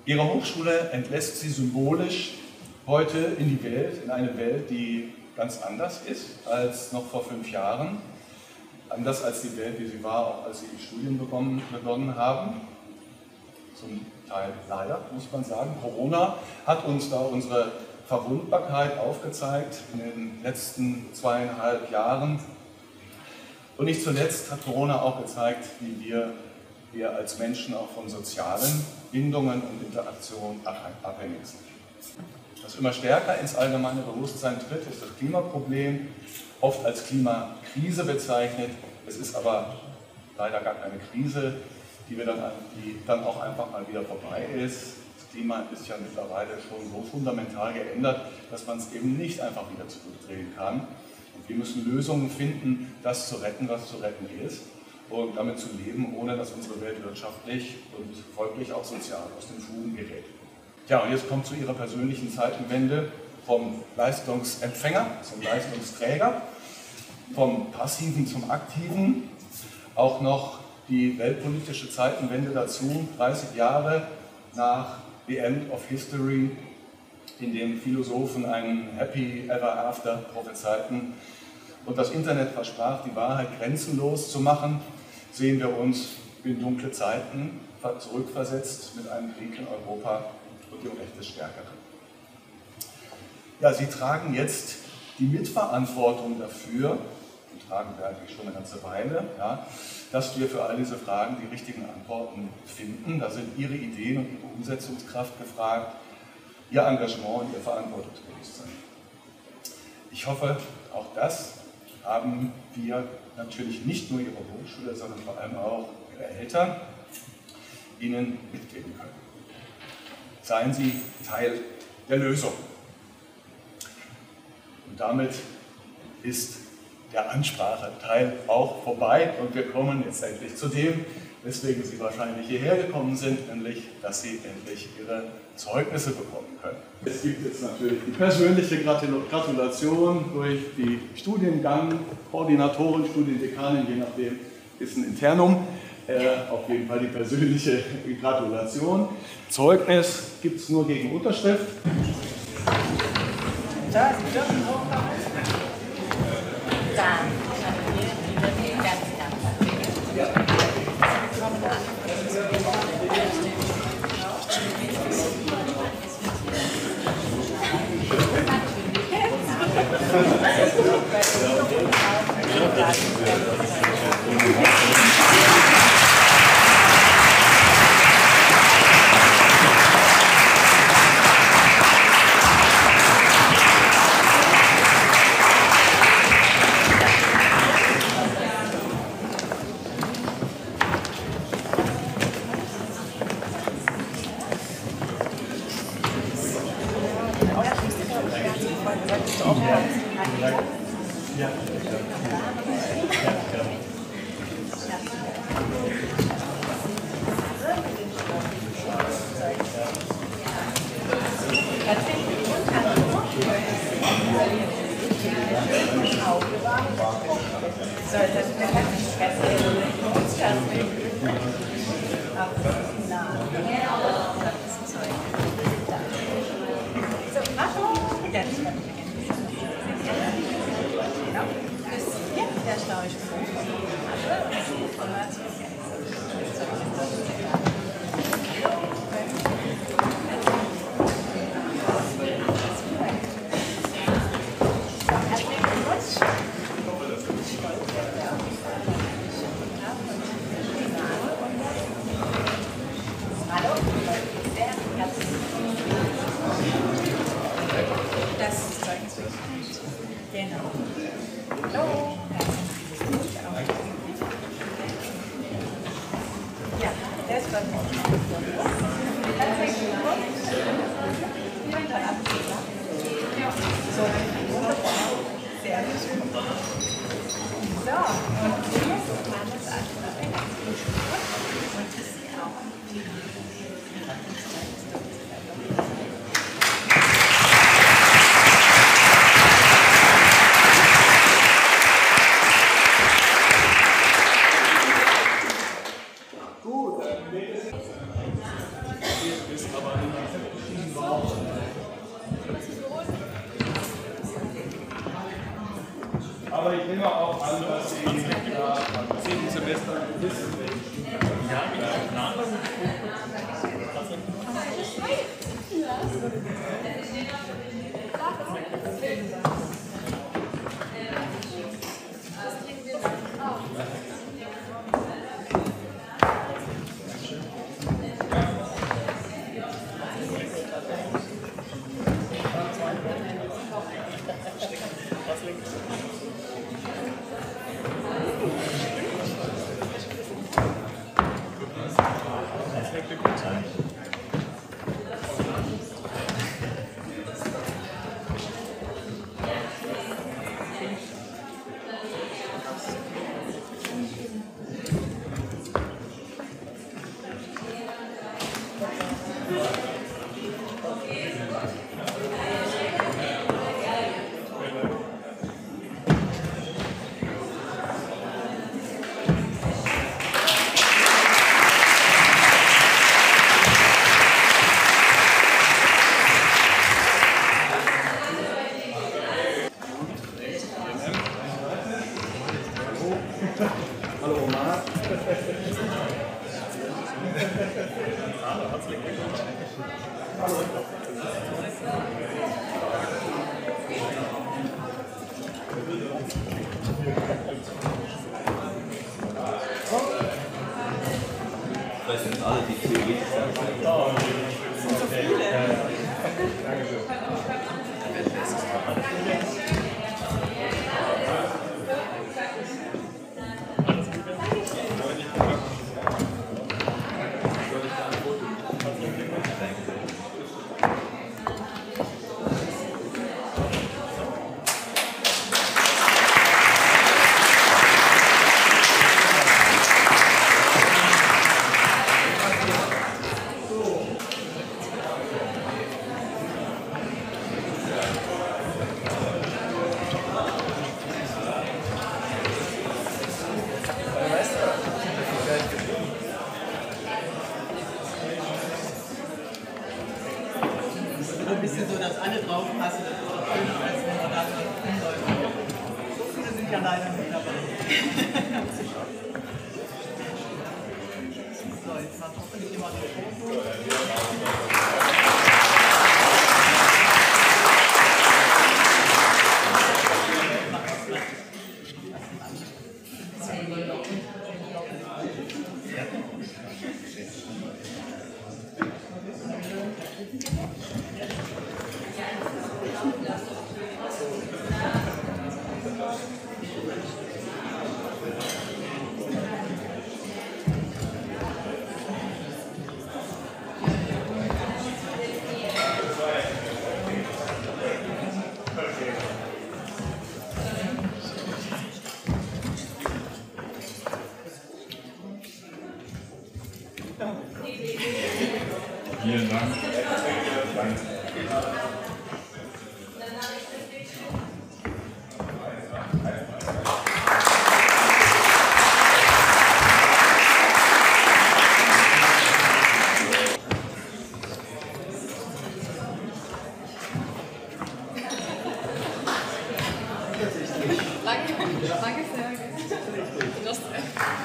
Ihre Hochschule entlässt Sie symbolisch heute in die Welt, in eine Welt, die ganz anders ist als noch vor 5 Jahren. Anders als die Welt, wie sie war, auch als Sie die Studien begonnen haben. Zum Teil leider, muss man sagen. Corona hat uns da unsere Verwundbarkeit aufgezeigt in den letzten 2,5 Jahren. Und nicht zuletzt hat Corona auch gezeigt, wie wir als Menschen auch von sozialen Bindungen und Interaktionen abhängig sind. Was immer stärker ins allgemeine Bewusstsein tritt, ist das Klimaproblem, oft als Klimakrise bezeichnet. Es ist aber leider gar keine Krise, die dann auch einfach mal wieder vorbei ist. Das Klima ist ja mittlerweile schon so fundamental geändert, dass man es eben nicht einfach wieder zurückdrehen kann. Und wir müssen Lösungen finden, das zu retten, was zu retten ist, und damit zu leben, ohne dass unsere Welt wirtschaftlich und folglich auch sozial aus den Fugen gerät. Ja, und jetzt kommt zu Ihrer persönlichen Zeitenwende vom Leistungsempfänger zum Leistungsträger, vom Passiven zum Aktiven, auch noch die weltpolitische Zeitenwende dazu, 30 Jahre nach The End of History, in dem Philosophen einen Happy Ever After prophezeiten und das Internet versprach, die Wahrheit grenzenlos zu machen, sehen wir uns in dunkle Zeiten zurückversetzt mit einem Krieg in Europa und dem Recht des Stärkeren. Ja, Sie tragen jetzt die Mitverantwortung dafür, und tragen wir eigentlich schon eine ganze Weile, ja, dass wir für all diese Fragen die richtigen Antworten finden. Da sind Ihre Ideen und Ihre Umsetzungskraft gefragt, Ihr Engagement und Ihr Verantwortungsbewusstsein. Ich hoffe, auch das haben wir natürlich nicht nur Ihre Hochschule, sondern vor allem auch Ihre Eltern Ihnen mitgeben können. Seien Sie Teil der Lösung. Und damit ist der Anspracheteil auch vorbei und wir kommen jetzt endlich zu dem, weswegen Sie wahrscheinlich hierher gekommen sind, nämlich, dass Sie endlich Ihre Zeugnisse bekommen können. Es gibt jetzt natürlich die persönliche Gratulation durch die Studiengang-Koordinatorin, Studiendekanin, je nachdem, ist ein Internum. Auf jeden Fall die persönliche Gratulation. Zeugnis gibt es nur gegen Unterschrift. Aber ich nehme auch an, dass Sie im 10. Semester wissen, welche Studiengang. Ja, ich Hallo Omar. Hallo, herzlich willkommen. Hallo. Das sind alle, die theoretisch sind. sind so viele. Ein bisschen so, dass alle drauf passen, das ist auch schöner, als wenn man da hinläuft. So viele sind ja leider nicht dabei. So, jetzt macht hoffentlich jemand ein Foto. Vielen Dank. Danke sehr.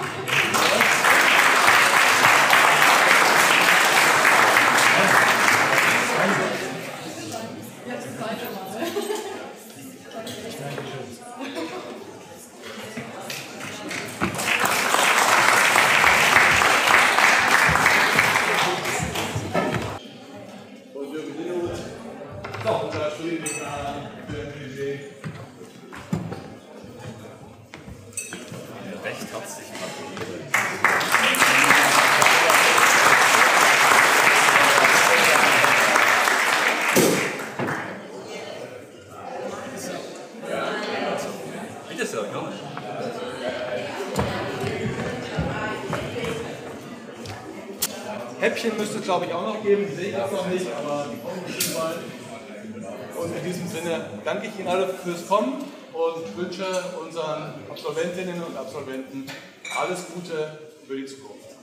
Unser Studiendekan für MPG. Recht herzlich gratuliere. Bitte sehr, gerne. Häppchen müsste es, glaube ich, auch noch geben. Sehe ich jetzt noch nicht, aber die kommen bestimmt bald. Und in diesem Sinne danke ich Ihnen alle fürs Kommen und wünsche unseren Absolventinnen und Absolventen alles Gute für die Zukunft.